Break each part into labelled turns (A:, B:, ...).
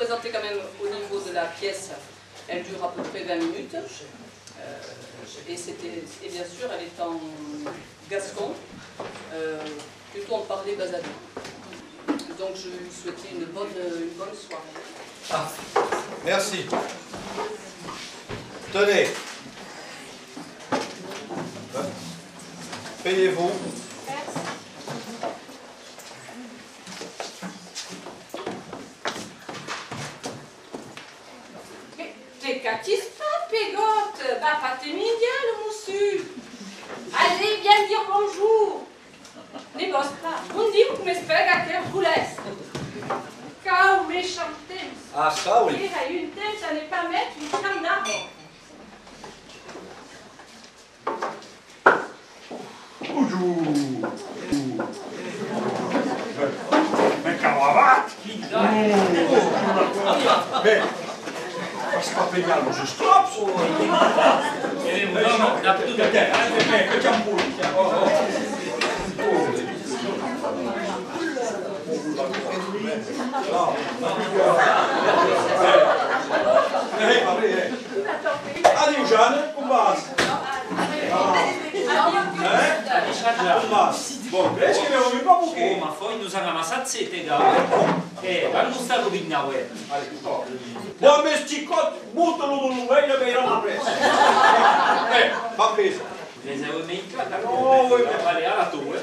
A: présenter quand même au niveau de la pièce. Elle dure à peu près 20 minutes. Et bien sûr, elle est en gascon, plutôt en parler basadé. Donc je vais vous souhaiter une bonne soirée.
B: Ah, merci. Tenez. Payez-vous.
C: Qu'est-ce qui se passe, Pégotte? Bah, pas t'aimer bien, le monsieur. Allez, viens dire bonjour. Ne bosse pas. On dit que me spega que vous laisse. Cau méchant temps.
B: Ah, ça, oui.
C: Il y a une tête, ça n'est pas mettre une crème d'arbre.
D: Bonjour. Mais camarade. Mais... Parce que pegar os stropos.
E: Não, dá tudo
D: Adio, Jane, como vas? Bom, crezi că mi-au venit papu che?
E: Ma poi non sanno ammassare te, vanno stato vignaue.
D: Bom, mas Cicot, butalo no meio da beira na pressa. Va presa.
E: Les avevo meccata.
D: No, vuoi
E: Vale, alla tua.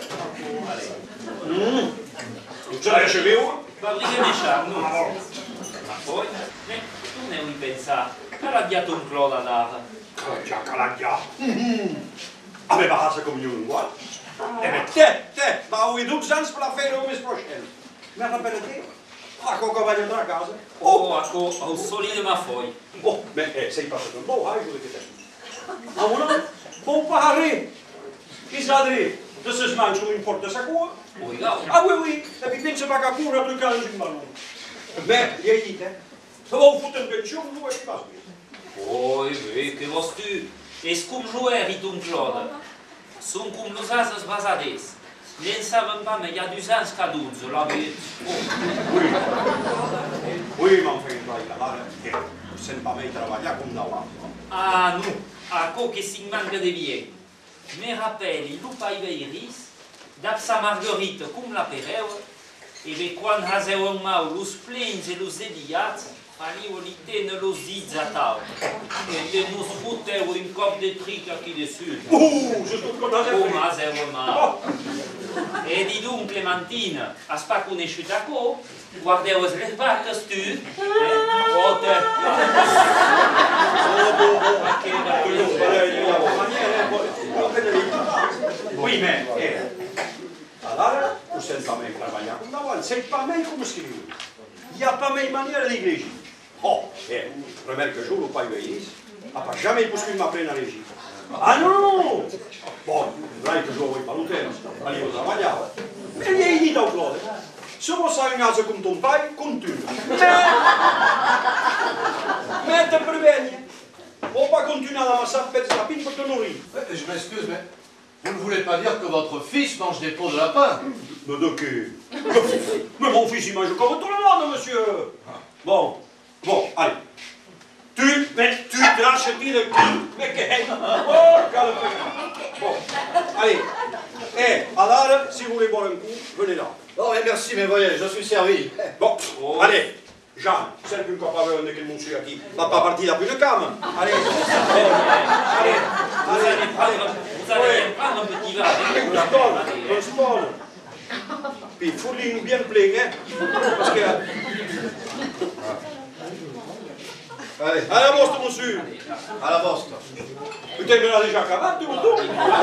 D: Ce l'hai ricevuto?
E: Parli ne sanno. Ma poi, tu ne vuoi pensare? Calaggiato un clò da dare.
D: Già calaggiato. Aveva casa come io, guarda. Te, ma ho i 12 anni per la fare come sproscello. Mi ha rappena te? Ah, coca vai andare a casa?
E: Oh, ho solide ma poi.
D: Oh, mais sei passato un po', giuro che te. Ah, una? Buon pare! Chi sa dire? De se smancio non importa sa cuore. Ah, oui, e vi pensa che a cura tu cani in mano. Beh, gli hai dite? Se vuoi fottere in pensione, tu vuoi fare.
E: Oi, che vols tu? És cum jouer ton Claude. Sunt cum los ases basades. Ne savem pas, mais il y a 2 ans qu'à 12, la vérité.
D: Oui, ma fai travaillare, che sen pas mai travagliare come da l'altro.
E: Ah, non, a co che si manca de vie. Me rappelli, lupa i veiris, dap sa marguerite cum la pereu, e ve quan haseu en mau los plens e los dediats, Faliolite ne los dizzatau. E te nos foteu un cop de tric aquí dessus.
D: Je tot content de
E: Cum haseu en mau. E di donc, Clementina, has pas conegut aco? Guardeu les vaques tu? Ote.
D: Oui, mais, allora, tu sei pas mai travagliare come da l'altro, sei pas mai come scrivi. Il n'y a pas mai maniera di legge. Oh, premier que jour, pas eu a pas jamais possible m'apprendre à légir. Ah non! Bon, là, que je vois pas l'hôtel, allez au travail. Mais il y a dit dans Claude, se vous savez comme ton père, continue. Mais te préviens, on va pas continuer à la masse à faire la pine pour te nourrir.
B: Je m'excuse, mais vous ne voulez pas dire que votre fils mange des peaux de lapin?
D: Mais de qui? Mais mon fils, il mange comme tout le monde, monsieur. Bon, allez. Tu craches le cul, mais que... Oh, calme-toi. Bon, allez. Alors, si vous voulez boire un coup, venez là.
B: Non, mais merci, mais voyez, je suis servi.
D: Bon, allez. Jean, c'est plus capable de que le monsieur qui va pas partir la plus de cam. Allez.
E: Vous allez prendre un petit verre.
D: Un sport. Puis, il faut l'île bien plein, hein. Parce que...
B: Allez,
D: à la poste, monsieur.
B: à la poste.
D: Putain, mais là déjà capable, tu me dis?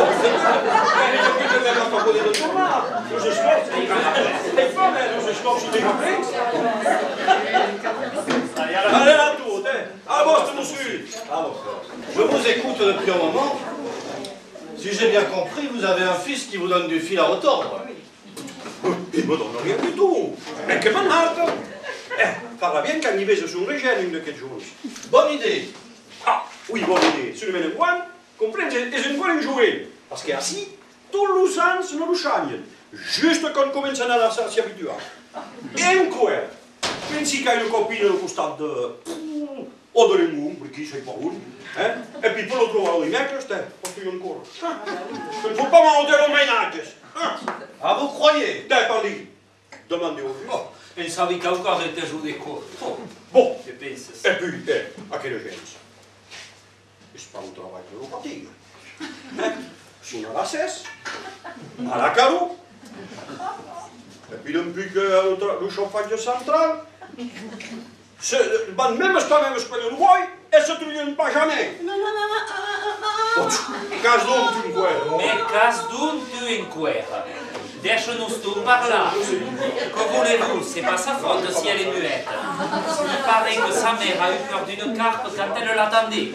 D: Allez, à tout, à la poste, monsieur.
B: Je vous écoute depuis un moment. Si j'ai bien compris, vous avez un fils qui vous donne du fil à retordre.
D: Il me donne rien du tout. Mais que m'en farà bien quand il va sur un régime de quelques jours.
B: Bonne idée.
D: Ah, oui, bonne idée. Si le mène un guan, comprends, c'est un guan joué. Parce qu'ainsi, tous les ans, ne le changent. Juste quand on commence à s'y habituer. Et encore, pensi che hai un copino al costato o del mondo, per chi sei paura, e poi poi lo trovavo di me, questo è, ho più ancora. Non fu pas monter au ménage.
B: Ah, vous croyez?
D: Dai, parli. Demandez au vieux.
E: Oh, pensavi che ancora te giù di corpo. Oh,
D: Bon,
E: che pensi?
D: e poi, a che urgenza? Je pas un travail de la fatigue. Sono alla SES, alla Carou, et puis depuis que le chauffage central, même quand même ce que le roi, elle se trouve pas jamais. Casse donc tu me vois.
E: Mais casse d'un tu in guerra. Deixa-nos tu parlar. Que voulez-vous? C'est pas sa faute si elle est muette. Il paraît que sa mère a eu peur d'une carpe quand elle l'attendait.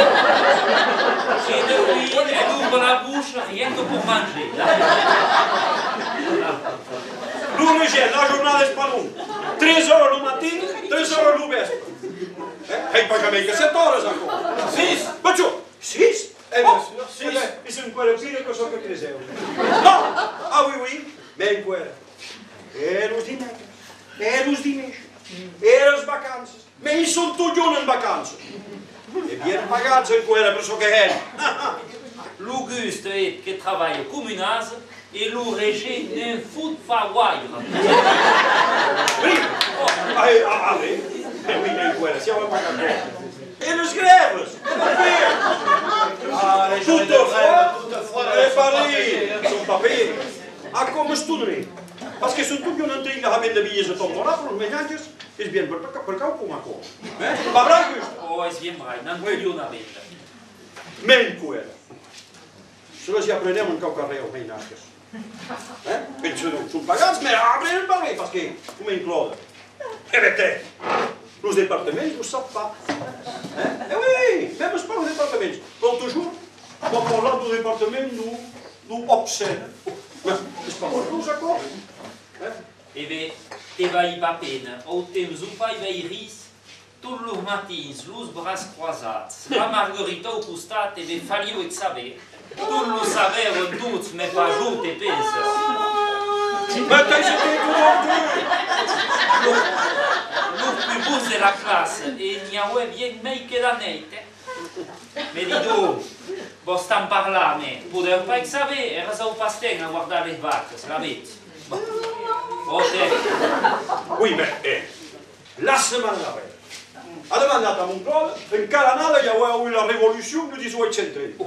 E: Et depuis, elle ouvre la bouche rien que pour manger.
D: Lui gel, la giornata espagnole. 3 ore le matin, 3 ore le vespa. Hai pas jamais que 7 ore encore. 6. Ma tu, 6?
B: Eh bien sûr, 6.
D: E sono quelle fine che so che 3 euro. No! Ah oui, oui, bem quelle. E los dimanche, e los dimanche, e les vacanze. Ma ils sont toujours in vacanze. E bien pagati in quelle per so che è.
E: L'Auguste est qui travaille comme une ase et l'Ourégé ne fout pas waïre.
D: Prima. Ah, oui, bem quelle, siamo pagati. E les grèves.
B: Ah, les journées de grève, toutefois,
D: Les
B: ne sont pas
D: paris
B: payés, hein.
D: sont pas payés. Ah, come studiare? Parce que sont toujours en train de haben de billets de tomber là pour les ménages, ils viennent per cau come ancora. Pas vrai, Auguste?
E: Oh, es bien vrai, non voglio una vita.
D: Men quella. Se lo si apprendiamo in caucarreo, ai ménages. Penso sul pagats, mais après le parler, parce que, come in Claude. Eh ben, te, los départements, vous savez pas. Eh oui, même pas les départements. Comme toujours, quand on parle du département, nous observons. C'est pas pour nous, d'accord?
E: E beh, te vai va pena, au temps où pai vai ris, tous les matins, los bras croisats, la Margherita au costat, e beh, fallio et saber. Tu lo sapevo tutti, me fa giù, te pensa.
D: Mais t'as été tout
E: Lo più bus della classe, e n'y a bien mai che la neite. Me di tu, vos stan parlando, podeu pas saber, eras au pastel a guardare le vacche, la vedi? Oh, te.
D: Oui, mais, la semaine d'après, ha demandat a mon Claude, encara nada hi ha eu la revolució del 1830.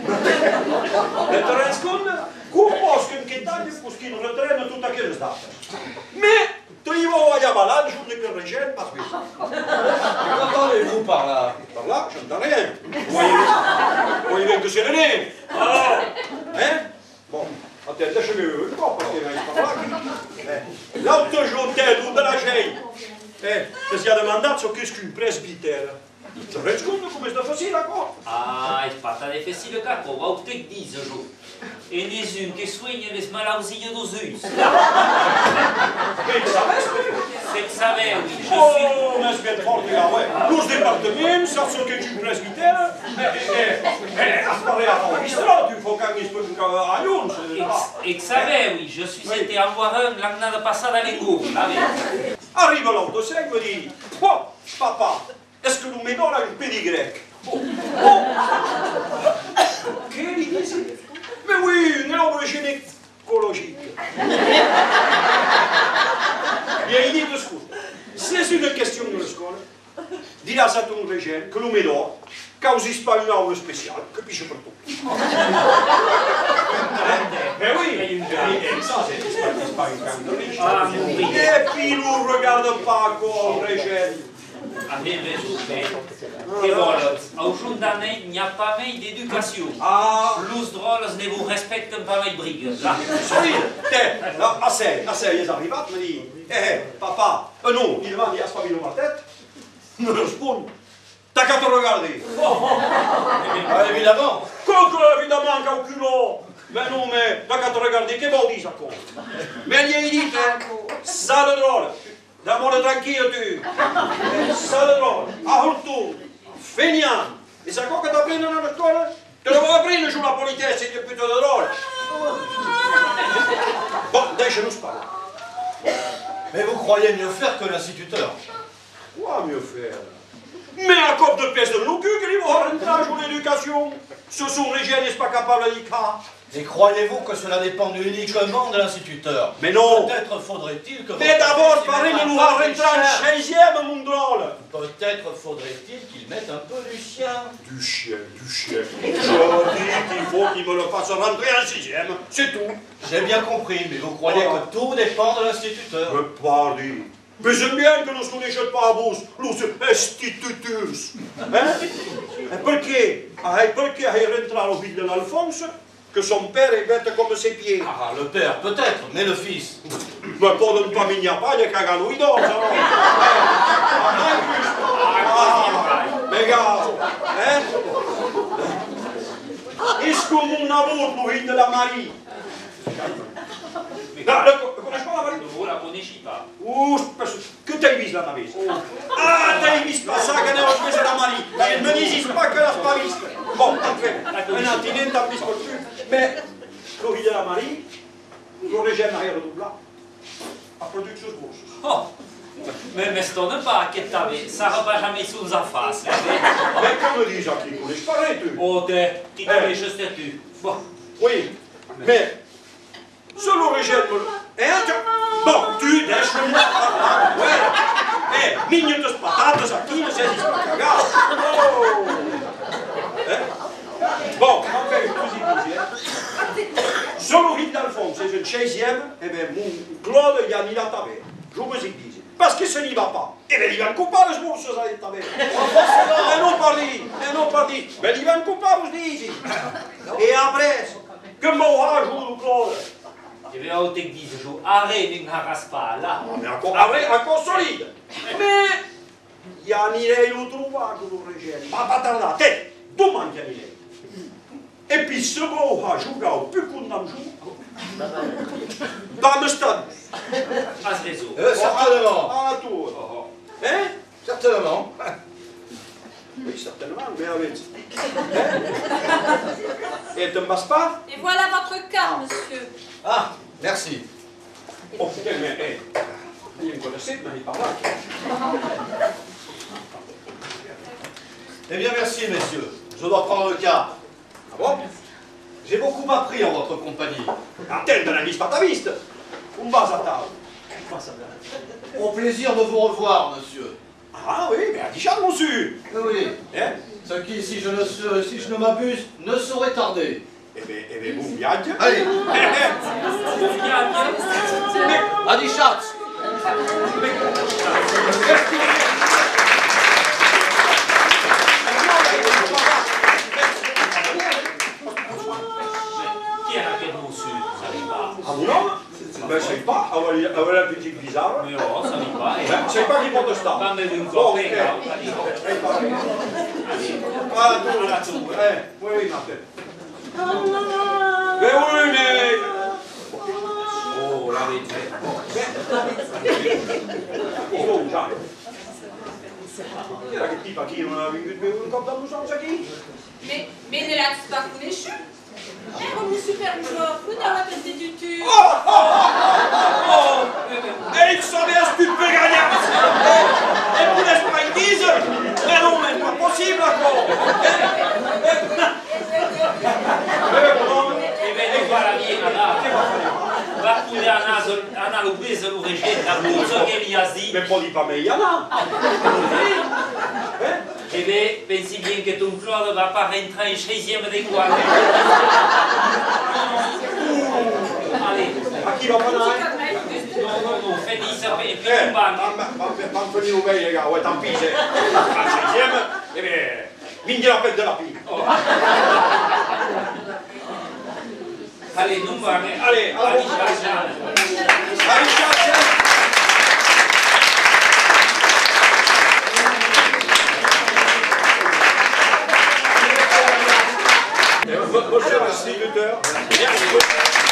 D: Le terrens compte, com vols que en aquest any busquin retren a totes aquelles dates. Mais, tribou allà balant, jo que le regent, pas vist.
B: Qu'entendez-vous par là?
D: Par là, j'entends rien. Voyez bien que c'est le nez. Alors, bon, attends, deixa-me un cop, parce que je parle là. L'autre jour, de la gent, que si ha demandat ce qu'est-ce qu'un presbytère. Te rends compte com és de facile, d'acord?
E: Ah, és pata de facile caco, va o te diz, jo. E n'és un que soigne les malausilles dos ulls.
D: Que sabes?
E: C'est que saveu, oui, je suis...
D: Oh, mais bien fort, ja, ouais. Los départements, saps ce qu'est un presbytère? Has parlé a l'enregistreur, tu faut qu'un espèce a llums.
E: Et que saveu, oui, je suis été en voir un l'année passada a l'Engour, la veure.
D: Arriva l'autre sec, me dit, oh, papa, est-ce que nous mettons là un pédigrec? Oh, qu'est-ce qu'il dit? Mais oui, une arbre gynécologique. Bien, il dit de scout. C'est une question de l'école. Dirà à ton régent que le médor causis pas une aula spéciale, que piche per tout. Mais oui, ça c'est pas une camp de riche. Et puis nous regarde pas comme régent.
E: Avem văzut că volet. Au junt d'année, n'y a pas mai d'éducation.
D: Ah,
E: Los droles ne vous respectent pas mai brigues.
D: solide. Assez, il est arrivé, me dit, papa, non, il demande, il a pas mis dans ma tête. Me répond, t'as qu'à te regarder.
B: Ah, évidemment.
D: Que évidemment, calculo. Mais non, mais t'as qu'à te regarder, que vol dis encore? Mais il dit, ça le drôle. D'abord tranquille, tu. Ça le drôle. Ahortu. Feignant. Et c'est quoi que t'apprends dans l'école? Tu dois apprendre sur la politesse, c'est plutôt drôle. Bon, deixa-nos parler.
B: Mais vous croyez mieux faire que l'instituteur.
D: Quoi mieux faire? Mais un cop de pièces de nos culs qu'il va rentrer sur l'éducation. Ce sous-régien n'est pas capable de dire.
B: Et croyez-vous que cela dépend uniquement de l'instituteur?
D: Mais non.
B: Peut-être faudrait-il que...
D: Mais d'abord, parlez de nous rentrer en 16e, mon drôle.
B: Peut-être faudrait-il qu'il mette un peu du sien.
D: Du chien, du chien. Je dis qu'il faut qu'il me le fasse rentrer en 6e. C'est tout.
B: J'ai bien compris, mais vous croyez que tout dépend de l'instituteur.
D: Mais pardi. Mais j'aime bien que nous ne les jette pas à bouche, nous institutus. Hein? Perché hai rentrare au vide de l'Alphonse que son père est bête comme ses pieds?
B: Ah, le père, peut-être, mais le fils.
D: Mais pas de famille pas, il y a qu'à lui d'or, ça. Mais gars, hein? Est-ce que mon amour pour vide de la Marie? Non, conosci pas la Marie?
E: Non, la conosci pas.
D: Que t'as vu la navise? Ah, t'as vu pas ça que ne ho speso la Marie? Ne me disis pas que l'as pas viste. Bon, après, un antinent t'as visto plus. Mais, le vide de la Marie, le régime a redoublé. A produit choses grosses.
E: Oh, mais m'étonne pas que t'avais, ça ne va jamais sous sa face.
D: Mais comme dis Jacques, tu connais pas tu?
E: Oh, tu connais juste tu. Bon.
D: Oui, mais, ce régime, bon, tu deixes-moi parler. Ouais. Minhas patatas aqui, não sei se para cagar. Oh. Bon, enfin, je vous dis, selon Rite d'Alphonse, c'est une 16e, eh bien, mon Claude, il y a mis la table. Je vous dis, parce que ça n'y va pas. Eh bien, il va me couper les bourses à la table. Mais non, pardi. Mais il va me couper, vous dites. Et après, que m'aura joué le Claude?
E: Je vais au te dire, je arrête de n'arrasse pas là.
D: Mais encore solide. Mais, il y a un iré le trouva que le régime. Pas tarda, te, domani il y a et puis ce mot a joué au plus qu'on a joué dans le stade.
E: À ce réseau.
B: Certainement.
D: À la tour. Hein?
B: Certainement.
D: Oui, certainement, mais avec. Et tu ne passes pas?
C: Et voilà votre carte, monsieur.
B: Ah, merci.
D: Oh putain, mais il y a une connaissance, mais il parle là.
B: Eh bien, merci, messieurs. Je dois prendre le cas.
D: Ah bon?
B: J'ai beaucoup appris en votre compagnie.
D: Attends, la vis pas ta viste. On va à table.
B: Au plaisir de vous revoir, monsieur.
D: Ah oui, mais à Dijon, monsieur.
B: Oui.
D: Hein?
B: Ce qui, si je ne m'abuse, ne saurait tarder.
D: Eh bien, vous viagez.
B: Allez. Adi Schatz.
E: Qui est avec nous, ça n'arrive pas.
D: Ah non? Ben, je sais pas, avoir la petite bizarre.
E: Mais non, ça n'arrive pas.
D: Ben, je sais pas qui porte ça.
E: Pas de nous
D: Bon,
E: corper,
D: Ah, tout. Oui, Martin. Mais oui, mais...
E: Oh, la vérité.
D: Oh, già. Era che tipa chi non aveva un cop da musanza chi?
C: Mais ne l'as-tu pas connu? Comme super vous dans votre institut.
D: Oh! E il savais tu peux gagner! E tu laisses pas une dise? Mais non, mais pas possible encore!
E: E vedi qua la mia, va pure a naso preso lo regente, a tutto che gli ha detto.
D: Mais pas dit pas meilleur, non?
E: E beh, pensi bien che ton Claude va pas rentrer en 16e des quoi? Allez.
D: A chi va a parlare?
E: Non, finis e puis on va.
D: Ma venire au les gars, ouais, tant pis, c'est... À 16e, eh bien, mine la pelle de la pile.
E: Allez, non va, mais...
D: Allez,
E: allez,
D: Monsieur l'instituteur, merci beaucoup.